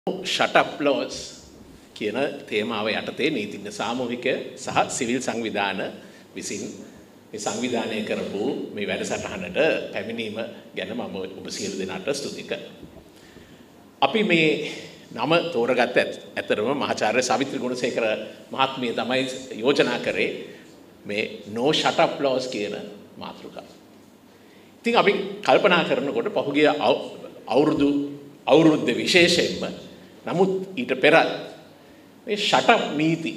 shut up laws කියන තේමාව යටතේ නීතිඥ සාමූහික සහ සිවිල් සංවිධාන විසින් මේ සංවිධානය කරපු මේ වැඩසටහනට පැමිණීම ගැන මම ඔබ සියලු දෙනාට ස්තුති කරනවා. අපි මේ නම තෝරගත්ත ඇතරම මහාචාර්ය සවිත්‍රි ගුණසේකර මහත්මිය තමයි යෝජනා කරේ මේ no shut up laws කියන මාතෘකාව. ඉතින් අපි කල්පනා කරනකොට පහුගිය අවුරුද්ද විශේෂයෙන්ම නමුත් ඊට පෙර මේ shut up නීති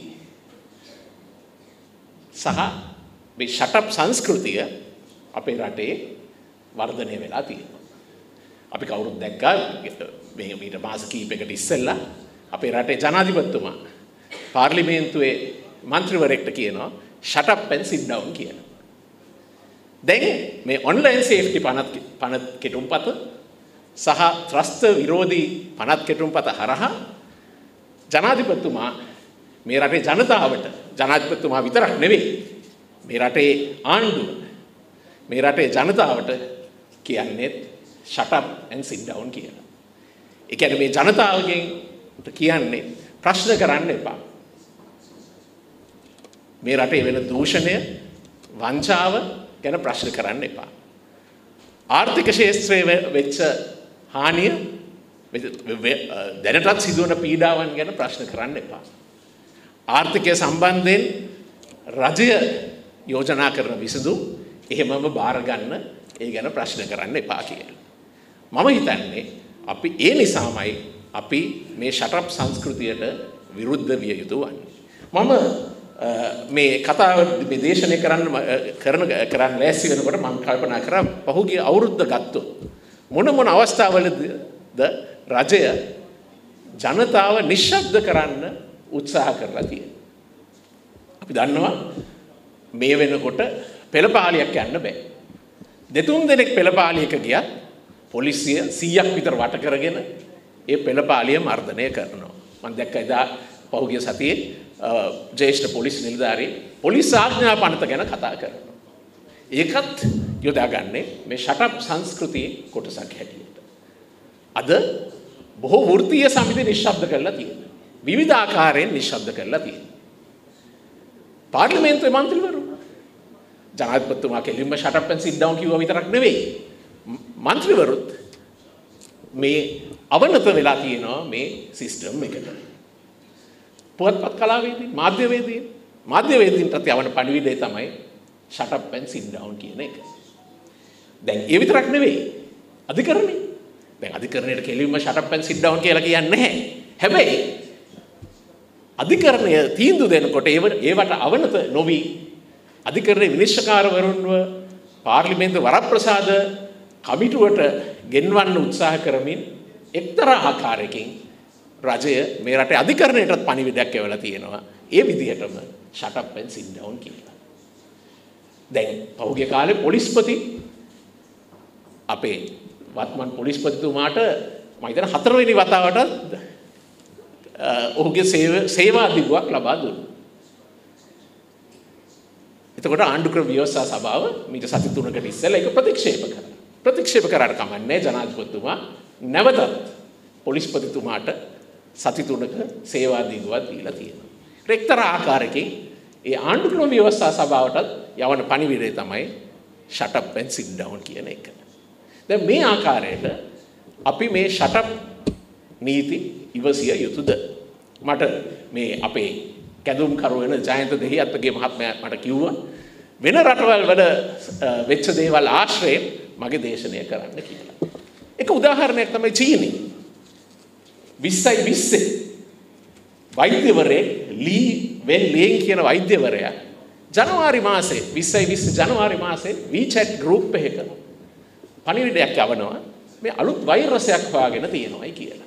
සහ මේ shut up සංස්කෘතිය අපේ රටේ වර්ධනය වෙලා තියෙනවා. අපි කවුරුත් දැක්කා මේ ඊට මාස කිහිපයකට ඉස්සෙල්ලා අපේ රටේ ජනාධිපතිතුමා පාර්ලිමේන්තුවේ මන්ත්‍රීවරයෙක්ට කියනවා shut up and sit down කියලා. දැන් මේ ඔන්ලයින් සේෆ්ටි පනත් කෙටුම්පත සහ ත්‍රස්ත විරෝධී පනත් කෙටුම්පත හරහා ජනාධිපතිතුමා මේ රටේ ජනතාවට ජනාධිපතිතුමා විතරක් නෙවෙයි මේ රටේ ආණ්ඩුව මේ රටේ ජනතාවට කියන්නේ shut up and sit down කියලා. ඒ කියන්නේ මේ ජනතාවගෙන් කියන්නේ ප්‍රශ්න කරන්න එපා. මේ රටේ වෙන දූෂණය වංචාව ගැන ප්‍රශ්න කරන්න එපා. ආර්ථික ක්ෂේත්‍රයේ වෙච්ච හානිය දැනටත් සිදුවන පීඩාවන් ගැන ප්‍රශ්න කරන්න එපා. ආර්ථිකය සම්බන්ධයෙන් රජය යෝජනා කරන විසඳුම් එහෙමම බාර ගන්න ඒ ගැන ප්‍රශ්න කරන්න එපා කියලා. මම හිතන්නේ අපි ඒ නිසාමයි අපි මේ shut up සංස්කෘතියට විරුද්ධ විය යුතු වන්නේ. මම මේ කතාව මේ දේශනය කරන්න ලෑස්ති වෙනකොට මම කල්පනා කරා පහුගිය අවුරුද්ද ගත්තොත් මොන අවස්ථාවලද රජය ජනතාව නිශ්ශබ්ද කරන්න උත්සාහ කරලා තියෙනවා. අපි දන්නවා මේ වෙනකොට පෙළපාලියක් යන්න බෑ. දෙතුන් දෙනෙක් පෙළපාලියක ගියත් පොලිසිය 100ක් විතර වට කරගෙන ඒ පෙළපාලිය මර්ධනය කරනවා. මම දැක්ක එදා පහුගිය සතියේ ජ්‍යෙෂ්ඨ පොලිස් නිලධාරී පොලිස් ආඥා පනත ගැන කතා කරනවා. ඒකත් යොදාගන්නේ මේ shut up සංස්කෘතියේ කොටසක් හැටියට. අද බොහෝ වෘත්තීය සමිති නිශ්ශබ්ද කරලා තියෙනවා. විවිධ ආකාරයෙන් නිශ්ශබ්ද කරලා තියෙනවා. පාර්ලිමේන්තුවේ මන්ත්‍රීවරු ජනාධිපතිතුමා කෙලින්ම shut up and sit down කිව්වා විතරක් නෙවෙයි. මන්ත්‍රීවරුත් මේ අවනත වෙලා තියෙනවා මේ සිස්ටම් එකට. පුවත්පත් කලාවේදී මාධ්‍යවේදීන්ටත් යවන පණිවිඩය තමයි shut up and sit down කියන එක. දැන් ඒ විතරක් නෙවෙයි අධිකරණේ. දැන් අධිකරණයට කෙලින්ම shut up and sit down කියලා කියන්නේ නැහැ. හැබැයි අධිකරණය තීන්දුව දෙනකොට ඒවට අවනත නොවි අධිකරණයේ විනිශ්චයකාරවරුන්ව පාර්ලිමේන්තු වරප්‍රසාද කමිටුවට ගෙන්වන්න උත්සාහ කරමින් එක්තරා ආකාරයකින් රජය මේ රටේ අධිකරණයටත් පණිවිඩයක් එවලා තියෙනවා. ඒ විදිහටම shut up and sit down කියලා. දැන් පහුගිය කාලේ පොලිස්පති අපේ වත්මන් පොලිස්පතිතුමාට මම හිතන 4 වෙනි වතාවට ඔහුගේ සේවා දිගුවක් ලබා දුන්නා. එතකොට ආණ්ඩුක්‍රම ව්‍යවස්ථා සභාව මීට සති 3කට ඉස්සෙල්ලා ඒක ප්‍රතික්ෂේප කරාට කමන්නේ ජනාධිපතිතුමා නැවතත් පොලිස්පතිතුමාට සති 3ක සේවා දිගුවක් දීලා තියෙනවා. එක්තරා ආකාරයකින් ඒ ආණ්ඩුක්‍රම ව්‍යවස්ථා සභාවටත් යවන පණිවිඩය තමයි shut up and sit down කියන එක. දැන් මේ ආකාරයට අපි මේ shut up නීති ඉවසිය යුතුද? මට මේ අපේ කැඳුම්කරු වෙන ජයන්ත දෙහිඅත්ගේ මහත්මයා මට කිව්වා වෙන රටවල් වල වෙච්ච දේවල් ආශ්‍රයෙන් මගේ දේශනය කරන්න කියලා. එක උදාහරණයක් තමයි චීනය. 2020 වෛද්‍යවරයෙක් ලී වෙන් ලේන් කියන වෛද්‍යවරයා ජනවාරි මාසේ 2020 ජනවාරි මාසේ WeChat group එකක පණිවිඩයක් යවනවා මේ අලුත් වෛරසයක් හොයාගෙන තියෙනවායි කියලා.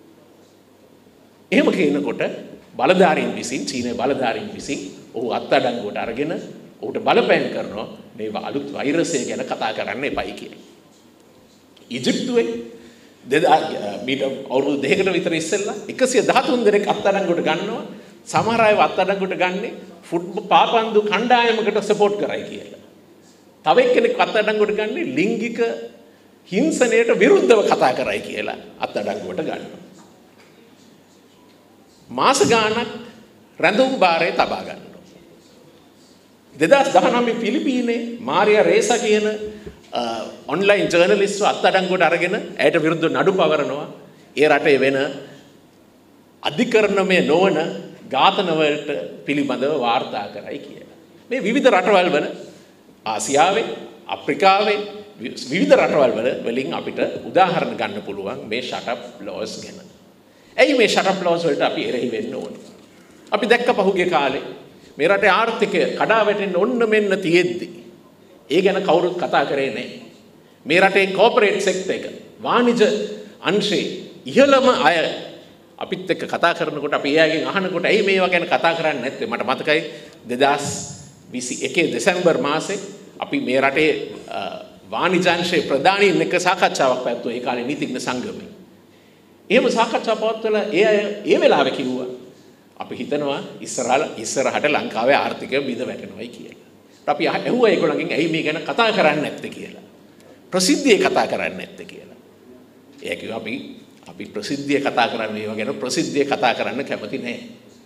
එහෙම කියනකොට බලධාරීන් විසින් චීනයේ බලධාරීන් විසින් ඔහු අත්අඩංගුවට අරගෙන ඔහුට බලපෑම් කරනවා මේ අලුත් වෛරසය ගැන කතා කරන්න එපයි කියලා. ඊජිප්තුවේ මීට අවුරුදු 2කට විතර ඉස්සෙල්ලා 113 දෙනෙක් අත්අඩංගුවට ගන්නවා. සමහර අය අත්අඩංගුවට ගන්නේ පාපන්දු කණ්ඩායමකට සපෝට් කරයි කියලා. තව එක්කෙනෙක් අත්අඩංගුවට ගන්නේ ලිංගික හිංසනයට විරුද්ධව කතා කරයි කියලා අත්අඩංගුවට ගන්නවා. මාස ගාණක් රැඳුම් භාරය තබා ගන්නවා. 2019 පිලිපීනේ මාරියා රේසා කියන ඔන්ලයින් ජර්නලිස්ට් අත්අඩංගුවට අරගෙන ඇයට විරුද්ධව නඩු පවරනවා. ඒ රටේ වෙන අධිකරණමය නොවන ඝාතන වලට පිළිබඳව වාර්තා කරයි කියලා. මේ විවිධ රටවල් වල ආසියාවේ, අප්‍රිකාවේ විවිධ රටවල් වලින් අපිට උදාහරණ ගන්න පුළුවන් මේ shut up laws ගැන. ඇයි මේ shut up laws වලට අපි එරෙහි වෙන්න ඕනේ? අපි දැක්ක පහුගිය කාලේ මේ රටේ ආර්ථිකය කඩා වැටෙන්න ඔන්න මෙන්න තියෙද්දි ඒ ගැන කවුරුත් කතා කරේ නැහැ. මේ රටේ කෝපරේට් සෙක්ටර් එක වාණිජ අංශේ ඉහළම අය අපිත් එක්ක කතා කරනකොට අපි එයාගෙන් අහනකොට ඇයි මේවා ගැන කතා කරන්නේ නැත්තේ? මට මතකයි 2021 දෙසැම්බර් මාසේ අපි මේ රටේ වාණිජාංශයේ ප්‍රධානීන් එක්ක සාකච්ඡාවක් පැවැත්වුවා ඒ කාලේ නීතිඥ සංගමයේ. එහෙම සාකච්ඡා පවත්වලා ඒ අය ඒ වෙලාවේ කිව්වා අපි හිතනවා ඉස්සරහට ලංකාවේ ආර්ථිකය බිඳ වැටෙනවායි කියලා. අපි ඇහුවා ඒගොල්ලන්ගෙන් ඇයි මේ ගැන කතා කරන්නේ නැත්තේ කියලා. ප්‍රසිද්ධියේ කතා කරන්නේ නැත්තේ කියලා. ඒ කිව්වා අපි ප්‍රසිද්ධිය කතා කරන්නේ ඒවා ගැන ප්‍රසිද්ධිය කතා කරන්න කැමති නැහැ.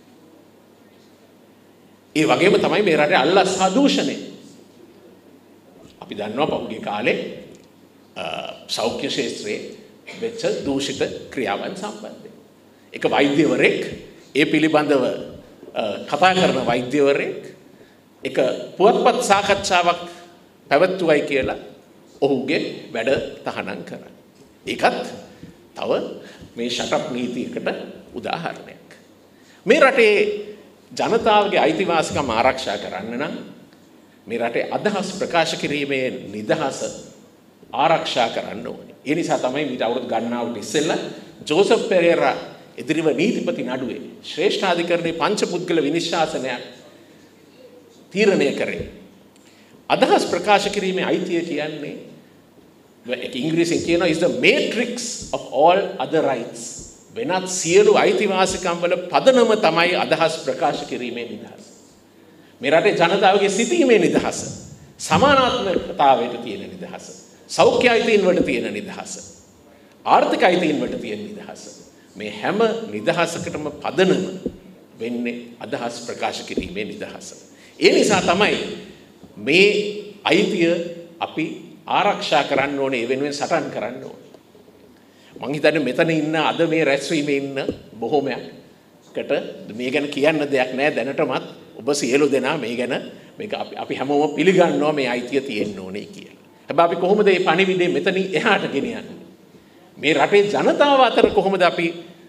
ඒ වගේම තමයි මේ රටේ අල්ලස් සහ දූෂණය. අපි දන්නවා පහුගිය කාලේ සෞඛ්‍ය ක්ෂේත්‍රයේ වෙච්ච දූෂිත ක්‍රියාවන් සම්බන්ධයෙන්. එක වෛද්‍යවරයෙක් ඒ පිළිබඳව කතා කරන වෛද්‍යවරයෙක් එක පුවත්පත් සාකච්ඡාවක් පැවැත්වුවයි කියලා ඔහුගේ වැඩ තහනම් කරා. ඒකත් තව මේ ෂටප් නීතියකට උදාහරණයක්. මේ රටේ ජනතාවගේ අයිතිවාසිකම් ආරක්ෂා කරන්න නම් මේ රටේ අදහස් ප්‍රකාශ කිරීමේ නිදහස ආරක්ෂා කරන්න ඕනේ. ඒ නිසා තමයි මීට අවුරුදු ගණනාවකට ඉස්සෙල්ලා ජෝසප් පෙරේරා ඉදිරිව නීතිපති නඩුවේ ශ්‍රේෂ්ඨාධිකරණයේ පංචපුද්ගල විනිශ්චාසනයක් තීරණය කරේ. අදහස් ප්‍රකාශ කිරීමේ අයිතිය කියන්නේ ඉංග්‍රීසියෙන් කියනවා is the matrix of all other rights. වෙනත් සියලු අයිතිවාසිකම් වල පදනම තමයි අදහස් ප්‍රකාශ කිරීමේ නිදහස. මේ රටේ ජනතාවගේ සිතීමේ නිදහස, සමානාත්මකතාවයට තියෙන නිදහස, සෞඛ්‍ය අයිතීන් වලට තියෙන නිදහස, ආර්ථික අයිතීන් වලට තියෙන නිදහස. මේ හැම නිදහසකටම පදනම වෙන්නේ අදහස් ප්‍රකාශ කිරීමේ නිදහස. ඒ නිසා තමයි මේ අයිතිය අපි ආරක්ෂා කරන්න ඕනේ, ඒ වෙනුවෙන් සටන් කරන්න ඕනේ. මං හිතන්නේ මෙතන ඉන්න අද මේ රැස්වීමේ ඉන්න බොහෝමයකට මේ ගැන කියන්න දෙයක් නැහැ දැනටමත්. ඔබ සියලු දෙනා මේ ගැන මේක අපි හැමෝම පිළිගන්නවා මේ අයිතිය තියෙන්න ඕනේ කියලා. හැබැයි අපි කොහොමද මේ පණිවිඩය මෙතනින් එහාට ගෙනියන්නේ? මේ රටේ ජනතාව අතර කොහොමද අපි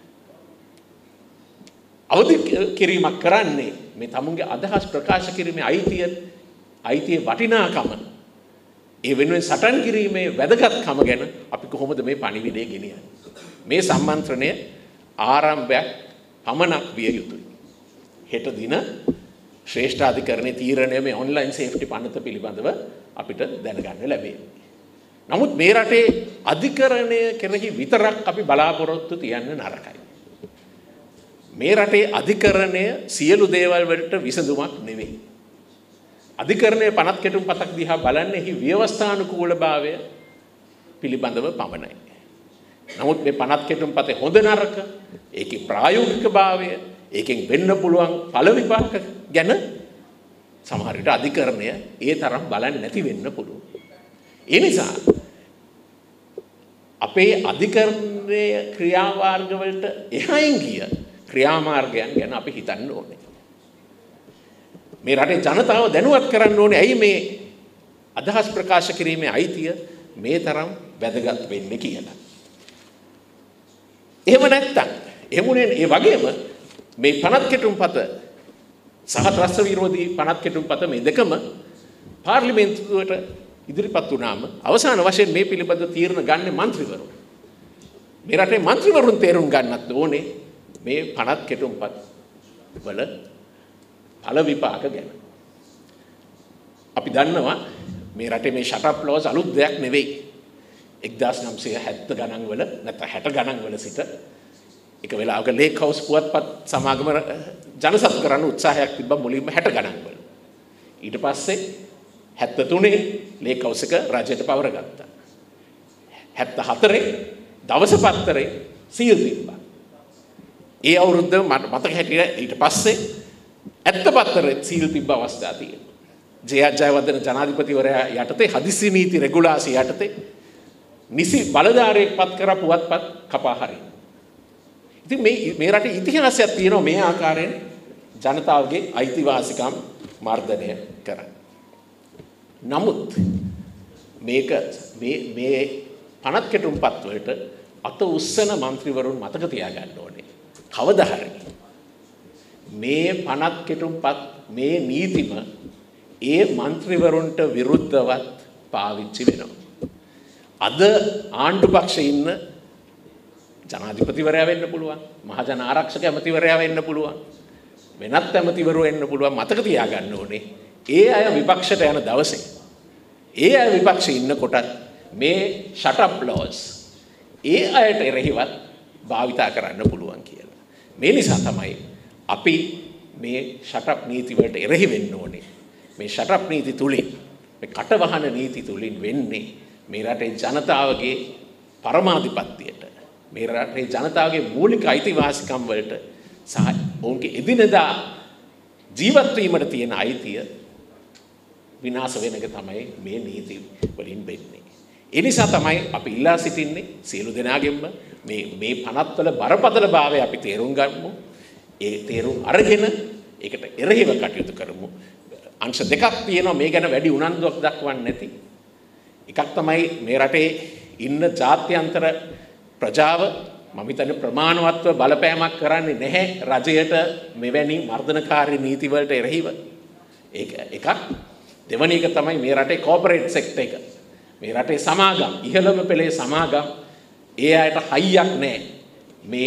අවදි කිරීමක් කරන්නේ? මේ තමුන්ගේ අදහස් ප්‍රකාශ කිරීමේ අයිතියේ වටිනාකම, ඒ වෙනුවෙන් සටන් කිරීමේ වැදගත්කම ගැන අපි කොහොමද මේ පණිවිඩය ගෙනියන්නේ? මේ සම්මන්ත්‍රණය ආරම්භයක් පමණක් විය යුතුයි. හෙට දින ශ්‍රේෂ්ඨාධිකරණයේ තීරණය මේ ඔන්ලයින් සේෆ්ටි පනත පිළිබඳව අපිට දැනගන්න ලැබෙනවා. නමුත් මේ රටේ අධිකරණය කෙරෙහි විතරක් අපි බලාපොරොත්තු තියන්න නරකයි. මේ රටේ අධිකරණය සියලු දේවල් වලට විසඳුමක් නෙවෙයි. අධිකරණයේ පනත් කෙටුම්පතක් දිහා බලන්නේ එහි ව්‍යවස්ථානුකූලභාවය පිළිබඳව පමණයි. නමුත් මේ පනත් කෙටුම්පතේ හොඳ නරක, ඒකේ ප්‍රායෝගිකභාවය, ඒකෙන් වෙන්න පුළුවන් ඵල විපාක ගැන සමහර විට අධිකරණය ඒ තරම් බලන්නේ නැති වෙන්න පුළුවන්. ඒ නිසා අපේ අධිකරණයේ ක්‍රියාමාර්ග වලට එහායින් ගිය ක්‍රියාමාර්ගයන් ගැන අපි හිතන්න ඕනේ. මේ රටේ ජනතාව දැනුවත් කරන්න ඕනේ ඇයි මේ අදහස් ප්‍රකාශ කිරීමේ අයිතිය මේ තරම් වැදගත් වෙන්නේ කියලා. එහෙම නැත්තම් එමුනේ ඒ වගේම මේ පනත් කෙටුම්පත සහ ත්‍රස්ත විරෝධී පනත් කෙටුම්පත මේ දෙකම පාර්ලිමේන්තුවට ඉදිරිපත් වුණාම අවසාන වශයෙන් මේ පිළිබඳ තීරණ ගන්න മന്ത്രിවරු. මේ රටේ മന്ത്രിවරුන් තේරුම් ගන්නත් ඕනේ මේ පනත් කෙටුම්පත් වල ඵල විපාක ගැන. අපි දන්නවා මේ රටේ මේ shut up laws අලුත් දෙයක් නෙවෙයි. 1970 ගණන් වල නැත්නම් 60 ගණන් වල සිට එක වෙලාවක ලේක් හවුස් පුවත්පත් සමාගම ජනසතු කරන්න උත්සාහයක් තිබ්බා මුලින්ම 60 ගණන් වල. ඊට පස්සේ 73 ලේක් හවුස් එක රජයට පවර ගත්තා. 74 දවස පත්තරේ සීල් තිබ්බා. ඒ අවුරුද්ද මට මතක හැටියට ඊට පස්සේ ඇත්තපත්තර සීල් තිබ්බ අවස්ථා තියෙනවා. ජයවර්ධන ජනාධිපතිවරයා යටතේ හදිසි නීති රෙගුලාසි යටතේ නිසි බලධාරයෙක් පත් කරා පුවත්පත් කපා හරින්න. ඉතින් මේ රටේ ඉතිහාසයක් තියෙනවා මේ ආකාරයෙන් ජනතාවගේ අයිතිවාසිකම් මර්ධනය කරන්න. නමුත් මේක මේ පනත් කෙටුම්පත් වලට අත උස්සන മന്ത്രിවරුන් මතක තියාගන්න ඕනේ. කවදා හරි මේ පනත් කෙටුම්පත් මේ නීතිම ඒ മന്ത്രിවරුන්ට විරුද්ධවත් පාවිච්චි වෙනවා. අද ආණ්ඩු පක්ෂයේ ඉන්න ජනාධිපතිවරයා වෙන්න පුළුවන්, මහජන ආරක්ෂක ඇමතිවරයා වෙන්න පුළුවන්, වෙනත් ඇමතිවරු වෙන්න පුළුවන්. මතක තියාගන්න ඕනේ ඒ අය විපක්ෂයට යන දවසේ ඒ අය විපක්ෂයේ ඉන්නකොටත් මේ shut up laws ඒ අයට එරෙහිවත් භාවිතා කරන්න පුළුවන් කියලා. මේ නිසා තමයි අපි මේ shut up නීති වලට එරෙහි වෙන්න ඕනේ. මේ shut up නීති තුලින් මේ කටවහන නීති තුලින් වෙන්නේ මේ රටේ ජනතාවගේ පරමාධිපත්‍යයට, මේ රටේ ජනතාවගේ මූලික අයිතිවාසිකම් වලට සහ ඔවුන්ගේ එදිනෙදා ජීවත් වීමට තියෙන අයිතිය විනාශ වෙන එක තමයි මේ නීති වලින් වෙන්නේ. ඒ නිසා තමයි අපි ඉල්ලා සිටින්නේ සියලු දෙනාගෙන්ම මේ පනත්වල බරපතලභාවය අපි තේරුම් ගන්නමු. ඒ තේරුම් අරගෙන ඒකට එරෙහිව කටයුතු කරමු. අංශ දෙකක් තියෙනවා මේ ගැන වැඩි උනන්දුවක් දක්වන්නේ නැති. එකක් තමයි මේ රටේ ඉන්න ජාත්‍යන්තර ප්‍රජාව මම හිතන්නේ ප්‍රමාණවත්ව බලපෑමක් කරන්නේ නැහැ රජයට මෙවැනි මර්ධනකාරී නීති වලට එරෙහිව. ඒක එකක්. දෙවැනි එක තමයි මේ රටේ කෝපරේට් සෙක්ටර් එක. මේ රටේ සමාගම් ඉහළම පෙළේ සමාගම් ඒ අයට හයියක් නැහැ මේ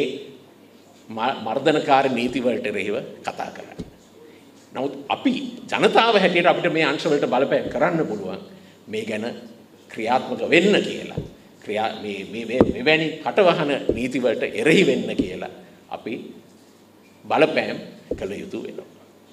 මර්ධනකාරී නීති වලට එරෙහිව කතා කරන්නේ. නමුත් අපි ජනතාව හැටියට අපිට මේ අංශ වලට බලපෑම් කරන්න පුළුවන් මේ ගැන ක්‍රියාත්මක වෙන්න කියලා. මෙවැනි කටවහන නීති වලට එරෙහි වෙන්න කියලා අපි බලපෑම් කළ යුතු වෙනවා.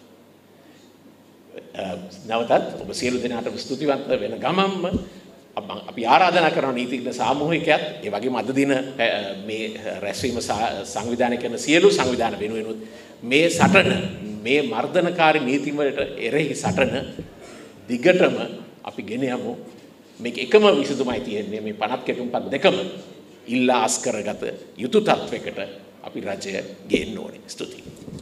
නැවතත් ඔබ සියලු දෙනාටම ස්තුතිවන්ත වෙන ගමම්ම අපි ආරාධනා කරන නීතිඥ සාමූහිකයත් ඒ වගේම අද දින මේ රැස්වීම සංවිධානය කරන සියලු සංවිධාන වෙනුවෙනුත් මේ සටන මේ මර්ධනකාරී නීති වලට එරෙහි සටන දිගටම අපි ගෙන යමු. මේක එකම විසඳුමයි තියෙන්නේ මේ පනත් කෙටුම්පත් දෙකම ඉල්ලා අස් කරගත යුතු තත්වයකට අපි රජය ගේන්න ඕනේ. ස්තුතියි.